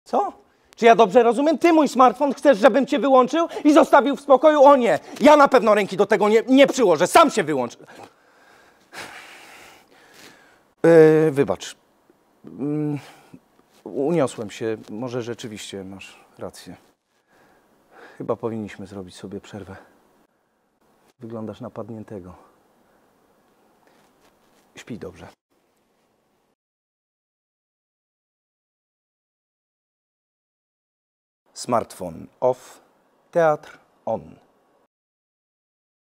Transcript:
Co? Czy ja dobrze rozumiem? Ty mój smartfon chcesz, żebym cię wyłączył i zostawił w spokoju? O nie! Ja na pewno ręki do tego nie przyłożę. Sam się wyłączę. Wybacz. Uniosłem się. Może rzeczywiście masz rację. Chyba powinniśmy zrobić sobie przerwę. Wyglądasz napadniętego. Śpij dobrze. Smartfon off, teatr on.